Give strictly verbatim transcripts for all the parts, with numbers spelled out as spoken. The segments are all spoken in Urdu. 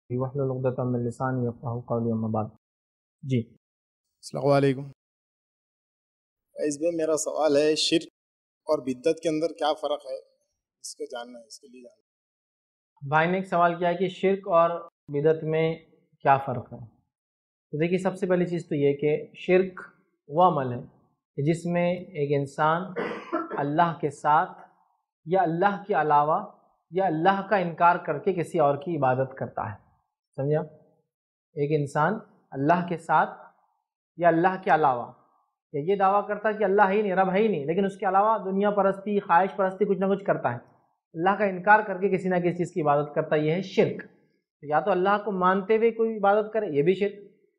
واحلل عقدۃ من لسانی یفقہوا قولی اما بعد۔ جی السلام علیکم فیض بھائی، میرا سوال ہے شرک اور بدعت کے اندر کیا فرق ہے، اس کو جاننا ہے، اس کے لیے جاننا ہے۔ بھائی نے ایک سوال کیا ہے کہ شرک اور بدعت میں کیا فرق ہے۔ تو دیکھیے، سب سے پہلی چیز تو یہ کہ شرک وہ عمل ہے کہ جس میں ایک انسان اللہ کے ساتھ یا اللہ کے علاوہ یا اللہ کا انکار کر کے کسی اور کی عبادت کرتا ہے۔ سمجھا؟ ایک انسان اللہ کے ساتھ یا اللہ کے علاوہ یا یہ دعویٰ کرتا ہے کہ اللہ ہی نہیں، رب ہے ہی نہیں، لیکن اس کے علاوہ دنیا پرستی، خواہش پرستی کچھ نہ کچھ کرتا ہے، اللہ کا انکار کر کے کسی نہ کسی چیز کی عبادت کرتا ہے، یہ ہے شرک۔ یا تو اللہ کو مانتے ہوئے کوئی عبادت کرے، یہ بھی شرک۔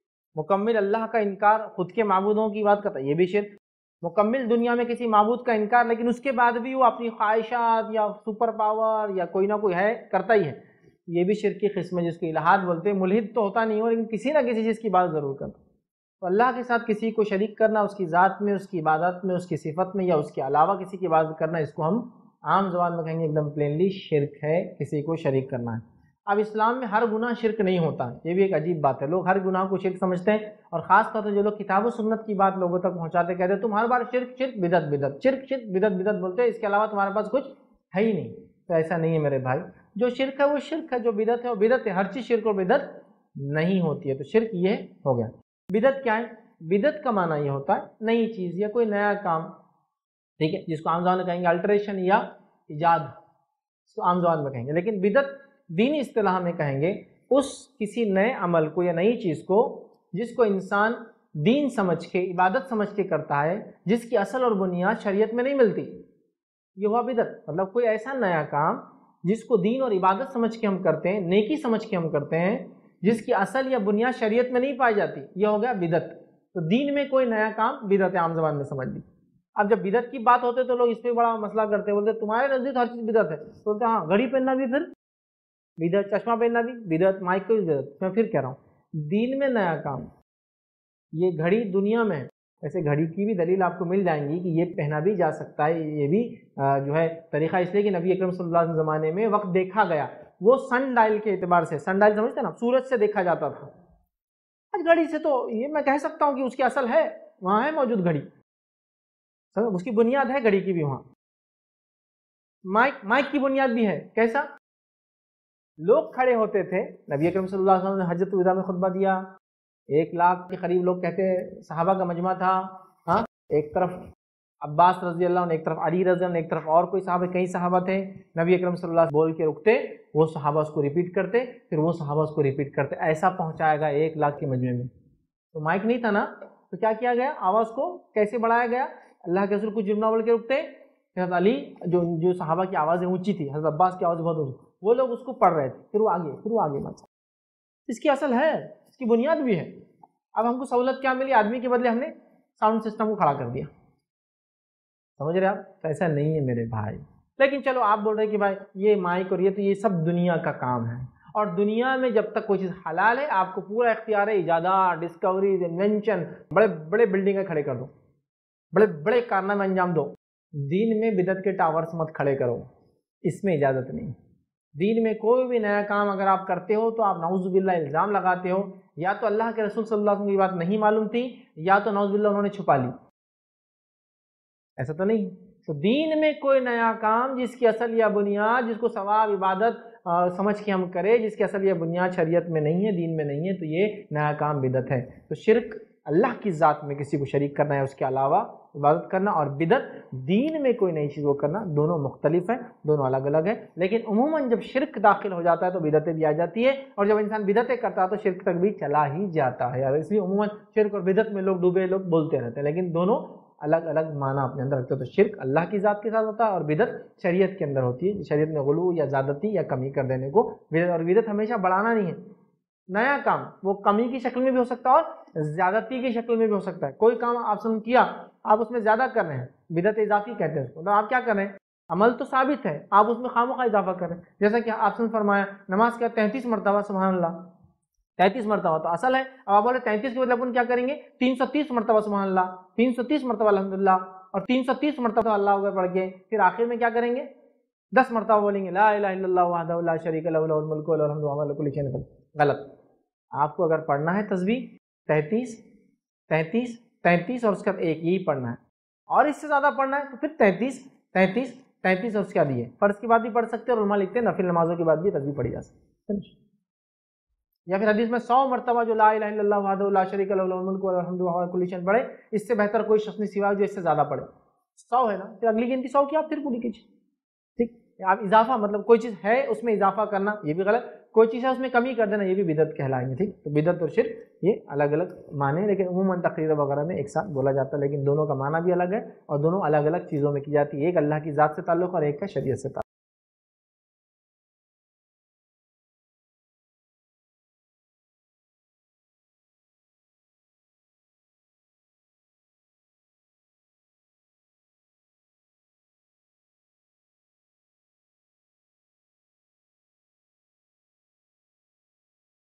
مکمل اللہ کا انکار، خود کے معبودوں کی عبادت کرتا ہے، یہ بھی شرک۔ مکمل دنیا میں کسی معبود کا انکار، لیکن اس کے بعد بھی وہ اپنی خواہشات یا سپر پاور یا کوئی نہ کوئی ہے کرتا ہی ہے، یہ بھی شرک کی قسم ہے، جس کو الہاد بولتے ہیں۔ ملحد تو ہوتا نہیں ہو، لیکن کسی نہ کسی چیز کی عبادت ضرور کرتا ہے۔ تو اللہ کے ساتھ کسی کو شریک کرنا، اس کی ذات میں، اس کی عبادت میں، اس کی صفت میں، یا اس کے علاوہ کسی کی عبادت کرنا، اس کو ہم عام زبان میں کہیں گے ایک دم پلینلی شرک ہے، کسی کو شریک کرنا ہے۔ اب اسلام میں ہر گناہ شرک نہیں ہوتا، یہ بھی ایک عجیب بات ہے۔ لوگ ہر گناہ کو شرک سمجھتے ہیں، اور خاص طور سے جو لوگ کتاب و سنت کی بات لوگوں تک پہنچاتے کہتے ہیں تم ہر بار شرک شرک بدعت بدعت شرک شرک بدعت بدعت بولتے ہیں، اس کے علاوہ تمہارے پاس کچھ ہے ہی نہیں۔ تو ایسا نہیں ہے میرے بھائی، جو شرک ہے وہ شرک ہے، جو بدعت ہے وہ بدعت ہے، ہر چیز شرک اور بدعت نہیں ہوتی ہے۔ تو شرک یہ ہو گیا۔ بدعت کیا ہے؟ بدعت کا معنی یہ ہوتا ہے نئی چیز یا کوئی نیا کام، ٹھیک ہے، جس کو عام زبان میں کہیں گے الٹریشن یا ایجاد، اس کو عام زبان میں کہیں گے۔ لیکن بدعت دینی اصطلاح میں کہیں گے اس کسی نئے عمل کو یا نئی چیز کو جس کو انسان دین سمجھ کے، عبادت سمجھ کے کرتا ہے، جس کی اصل اور بنیاد شریعت میں نہیں ملتی، یہ ہوا بدعت۔ مطلب کوئی ایسا نیا کام جس کو دین اور عبادت سمجھ کے ہم کرتے ہیں، نیکی سمجھ کے ہم کرتے ہیں، جس کی اصل یا بنیاد شریعت میں نہیں پائی جاتی، یہ ہو گیا بدعت۔ تو دین میں کوئی نیا کام بدعت عام زبان میں سمجھ لی۔ اب جب بدعت کی بات ہوتے تو لوگ اس پہ بڑا مسئلہ کرتے، بولتے تمہارے نزدیک ہر چیز بدعت ہے، تو بولتے ہاں گھڑی پہننا بھی پھر بدعت، چشمہ پہننا بھی بدعت، مائک کو بھی بدعت۔ میں پھر کہہ رہا ہوں دین میں نیا کام، یہ گھڑی دنیا میں ہے، ایسے گھڑی کی بھی دلیل آپ کو مل جائیں گی کہ یہ پہنا بھی جا سکتا ہے، یہ بھی جو ہے طریقہ، اس لیے کہ نبی اکرم صلی اللہ علیہ وسلم زمانے میں وقت دیکھا گیا، وہ سن ڈائل کے اعتبار سے، سن ڈائل سمجھتے ہیں نا، سورج سے دیکھا جاتا تھا۔ آج گھڑی سے تو یہ میں کہہ سکتا ہوں کہ اس کی اصل ہے، وہاں ہے موجود گھڑی، اس کی بنیاد ہے گھڑی کی بھی وہاں۔ مائک مائک کی بنیاد بھی ہے، کیسا؟ لوگ کھڑے ہوتے تھے، نبی اکرم صلی اللہ علیہ وسلم نے حجۃ الوداع میں خطبہ دیا، ایک لاکھ کے قریب لوگ کہتے ہیں صحابہ کا مجمع تھا، ہاں، ایک طرف عباس رضی اللہ عنہ، ایک طرف علی رضی اللہ عنہ، ایک طرف اور کوئی صحابہ، کئی صحابہ تھے۔ نبی اکرم صلی اللہ علیہ وسلم بول کے رکتے، وہ صحابہ اس کو ریپیٹ کرتے، پھر وہ صحابہ اس کو ریپیٹ کرتے، ایسا پہنچایا گیا ایک لاکھ کے مجمع میں۔ تو مائک نہیں تھا نا، تو کیا کیا گیا؟ آواز کو کیسے بڑھایا گیا؟ اللہ کے رسول کچھ جملہ بول کے رکتے، حضرت علی جو جو صحابہ کی آوازیں اونچی تھی، حضرت عباس کی آواز بہت اونچی، وہ لوگ اس کو پڑھ رہے تھے، پھر وہ آگے پھر وہ آگے بڑھا۔ اس کی اصل ہے، اس کی بنیاد بھی ہے۔ اب ہم کو سہولت کیا ملی؟ آدمی کے بدلے ہم نے ساؤنڈ سسٹم کو کھڑا کر دیا، سمجھ رہے آپ؟ ایسا نہیں ہے میرے بھائی۔ لیکن چلو آپ بول رہے کہ بھائی یہ مائک اور یہ تو یہ سب دنیا کا کام ہے، اور دنیا میں جب تک کوئی چیز حلال ہے آپ کو پورا اختیار ہے، ایجادات، ڈسکوریز، انوینشن، بڑے بڑے بلڈنگیں کھڑے کر دو، بڑے بڑے کارنامے انجام دو۔ دین میں بدعت کے ٹاورس مت کھڑے کرو، اس میں اجازت نہیں۔ دین میں کوئی بھی نیا کام اگر آپ کرتے ہو تو آپ نعوذ باللہ الزام لگاتے ہو، یا تو اللہ کے رسول صلی اللہ علیہ وسلم کی بات نہیں معلوم تھی، یا تو نعوذ باللہ انہوں نے چھپا لی، ایسا تو نہیں۔ تو دین میں کوئی نیا کام جس کی اصل یا بنیاد، جس کو ثواب عبادت سمجھ کے ہم کرے، جس کی اصل یا بنیاد شریعت میں نہیں ہے، دین میں نہیں ہے، تو یہ نیا کام بدعت ہے۔ تو شرک اللہ کی ذات میں کسی کو شریک کرنا ہے، اس کے علاوہ عبادت کرنا، اور بدعت دین میں کوئی نئی چیز وہ کرنا، دونوں مختلف ہیں، دونوں الگ الگ ہیں۔ لیکن عموماً جب شرک داخل ہو جاتا ہے تو بدعتیں بھی آ جاتی ہے، اور جب انسان بدعتیں کرتا ہے تو شرک تک بھی چلا ہی جاتا ہے۔ اس لیے عموماً شرک اور بدعت میں لوگ ڈوبے لوگ بولتے رہتے ہیں، لیکن دونوں الگ الگ معنی اپنے اندر رکھتے ہیں۔ تو شرک اللہ کی ذات کے ساتھ ہوتا ہے، اور بدعت شریعت کے اندر ہوتی ہے، شریعت میں غلو یا زیادتی یا کمی کر دینے کو بدعت۔ اور بدعت ہمیشہ بڑھانا نہیں ہے، نیا کام وہ کمی کی شکل میں بھی ہو سکتا ہے اور زیادتی کی شکل میں بھی ہو سکتا ہے۔ کوئی کام آپ نے کیا، آپ اس میں زیادہ کر رہے ہیں، بدعت اضافی کہتے ہیں اس کو۔ تو آپ کیا کر رہے ہیں؟ عمل تو ثابت ہے، آپ اس میں خامخواہ اضافہ کر رہے ہیں۔ جیسا کہ آپ نے فرمایا نماز کا تینتیس مرتبہ سبحان اللہ، تینتیس مرتبہ تو اصل ہے، اب آپ بولے تینتیس کے بدلے اپن کیا کریں گے؟ تین سو تیس مرتبہ سبحان اللہ، تین سو تیس مرتبہ الحمدللہ، اور تین سو تیس مرتبہ اللہ اکبر پڑھ کے پھر آخر میں کیا کریں گے؟ دس مرتبہ بولیں گے لا الہ الا اللہ وحدہ لا شریک لہ لہ الملک و لہ الحمد وهو علی کل شیء قدیر۔ غلط. آپ کو اگر پڑھنا ہے تسبیح تینتیس تینتیس تینتیس اور اس کا ایک یہی پڑھنا ہے, اور اس سے زیادہ پڑھنا ہے تو پھر تینتیس تینتیس تینتیس اور اس کے بعد یہ. فرض کی بات بھی پڑھ سکتے ہیں, اور علماء لکھتے ہیں نفل نمازوں کے بعد بھی تسبیح پڑھی جا سکتی ہے. یا پھر حدیث میں سو مرتبہ جو لا الہ الا اللہ وحدہ لا شریک لہ لہ الملک وله الحمد وهو على كل شيء پڑھے, اس سے بہتر کوئی شخص نہیں سوا جو اس سے زیادہ پڑھے. سو ہے نا, پھر اگلی گنتی سو کی آپ پھر پوری کیجیے. ٹھیک, آپ اضافہ مطلب کوئی چیز ہے اس میں اضافہ کرنا یہ بھی غلط, کوئی چیز ہے اس میں کمی کر دینا یہ بھی بدعت کہلائیں گے. ٹھیک, تو بدعت اور شرک یہ الگ الگ معنی ہیں, لیکن عموماً تقریر وغیرہ میں ایک ساتھ بولا جاتا ہے, لیکن دونوں کا معنی بھی الگ ہے اور دونوں الگ الگ چیزوں میں کی جاتی ہے. ایک اللہ کی ذات سے تعلق اور ایک کا شریعت سے تعلق.